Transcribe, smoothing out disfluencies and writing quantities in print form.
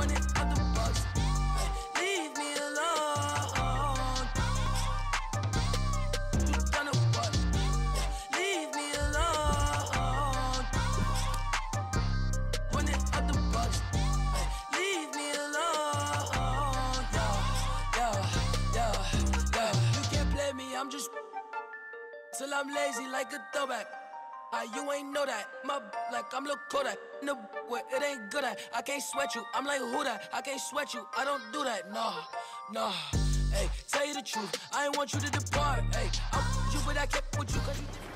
running out the box. Leave me alone. You done it what? Leave me alone. Running out the box. Leave me alone. Yeah. You can't play me, I'm just till I'm lazy like a throwback. You ain't know that. My like I'm Lil Kodak. No, it ain't good at. I can't sweat you. I'm like who that? I can't sweat you. I don't do that. Nah. Hey, tell you the truth. I ain't want you to depart. Hey, I'm with you, but I kept with you 'cause you.